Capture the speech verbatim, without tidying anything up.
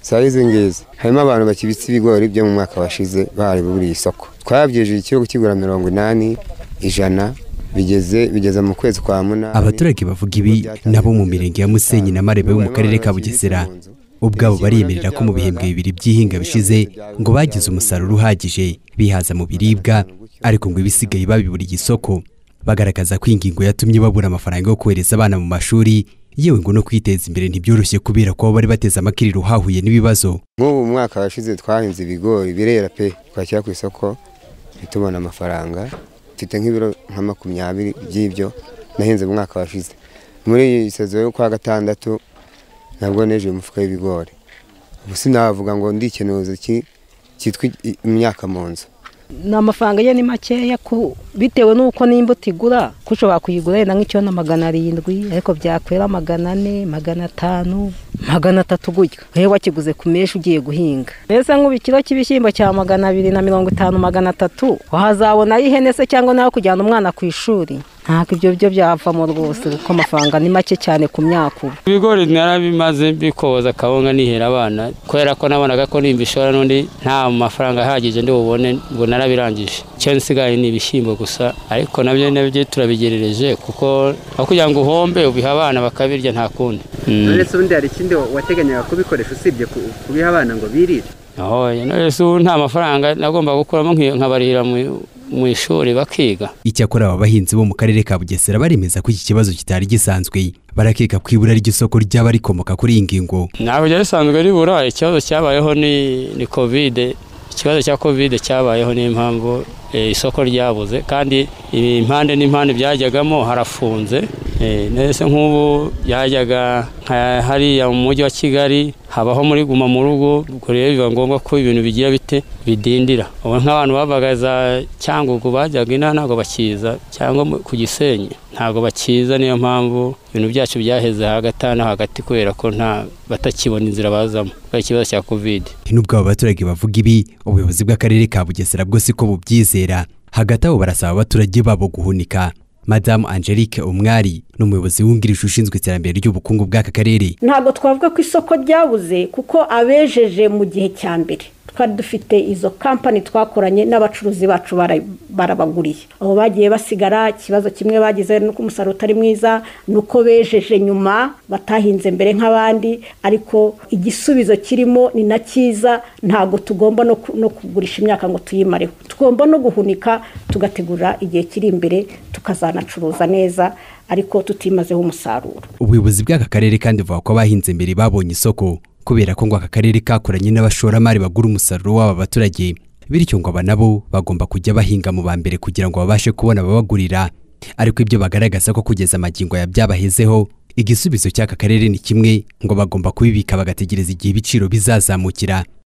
Saizi ngeze harimo abantu bakibitse ibigori byo mu mwaka washize bari buri isoko. Twabyeje ikiro kigura mirongo inani ijana bigeze bigeza mu kwezi kwa muna. Abaturage bavuga ibi nabo mu mirenge ya Musenyi na Marebe mu karere ka Bugesera ubwabo bariyemerera ko mu bihembwe bibiri by'ihinga bishize ngo bagize umusaruro uhagije bihaza mu biribwa ariko ngo ibisigaye babibura isoko. Bagaragaza ko ingingo yatumye babura amafaranga yo kohereza abana mu mashuri yewe ngo no kwiteza imbere ntibyoroshye kubera ko bari bateza amakiriro hahuye n'ibibazo. Nk'ubu mwaka washize twahinze ibigori birera pe twakira ku isoko bitubona amafaranga mfite nk'ibiro nka makumyabiri by'ibyo nahinze mu mwaka washize. Muri iyi sezo yo kwa gatandatu nabwo neje umufuka w'ibigori. Ubu sinavuga ngo ndikenuze ki cyitwa imyaka mu nzu. N'amafaranga ye ni makeya ku bitewe nuko n'imbuto igura kushobora kuyigura yenda nk'icyo na magana arindwi ariko byakwera magana ane magana atanu magana atatu gutyo hewe wakiguze ku mesha ugiye guhinga. Mbese nk'ubikiro cy'ibishyimbo cya magana abiri na mirongo itanu magana atatu wahazabona ihene se cyangwa nawe kujyana umwana ku ishuri. Ntabwo ibyo byo byavamo rwose kuko amafaranga ni make cyane ku myaka. Ibigori narabimaze bikoza kawunga nihera abana kwera ko nabonaga ko nimbishora n'undi nta mafaranga ahagije ndi bubone ngo narabirangije. Cyo nsigaye ni ibishyimbo gusa ariko nabyo nabyo turabigerereje kuko akugira ngo uhombe ubiha abana bakabirya nta kundi. None undi hari ikindi wateganyaga kubikoresha usibye kubiha abana ngo birire? Aho none nta mafaranga nagomba gukuramo nkabarira mu ishuri bakiga. Icyakora aba bahinzi bo mu karere ka Bugesera baremeza ko iki kibazo kitari gisanzwe barakeka kwibura ry'isoko ryaba rikomoka kuri ingingo. Ntabwo ryarisanzwe ribura ikibazo cyabayeho ni ni Covid. Ikibazo cya Covid cyabayeho n'impamvu isoko ryabuze kandi impande n'impande byajyagamo harafunze. Nese nk'ubu yajyaga hariya mu mujyi wa Kigali habaho muri guma mu rugo kureba biba ngombwa ko ibintu bigira bite bidindira. Ubu nk'abantu babagaza cyangwa ubwo bajyaga ina ntago bakiza cyangwa ku Gisenyi ntago bakiza niyo mpamvu ibintu byacu byaheze hagatana hagati kubera ko nta batakibona inzira bazamo kwa ikibazo cya Covid. Nubwo abaturage bavuga ibi ubuyobozi bw'akarere ka Bugesera bwo siko bubyizera. Hagati aho barasaba abaturage babo guhunika. Madame Angelique Umwari n'umuyobozi wungirije ushinzwe iterambere ry'ubukungu bw'aka karere. Ntabwo twavuga ko isoko ryabuze kuko abejeje mu gihe cya mbere twari dufite izo company twakoranye n'abacuruzi bacu barabaguriye. Aho bagiye basigara ikibazo kimwe bagize nuko umusaruro utari mwiza nuko bejeje nyuma batahinze mbere nk'abandi ariko igisubizo kirimo ni na cyiza. Ntago tugomba no, no kugurisha imyaka ngo tuyimareho. Tugomba no guhunika tugategura igihe kiri imbere tukazanacuruza neza ariko tutimazeho umusaruro. Ubuyobozi bw'aka karere kandi buvuga ko abahinze mbere babonye isoko kubera ko ngo aka karere kakoranye n'abashoramari bagura umusaruro w'aba baturage bityo ngo abanabo bagomba kujya bahinga mu bambere kugira ngo babashe kubona ababagurira. Ariko ibyo bagaragaza ko kugeza amagingo ya byabahezeho igisubizo cy'aka karere ni kimwe ngo bagomba kubibika bagategereza igihe ibiciro bizazamukira.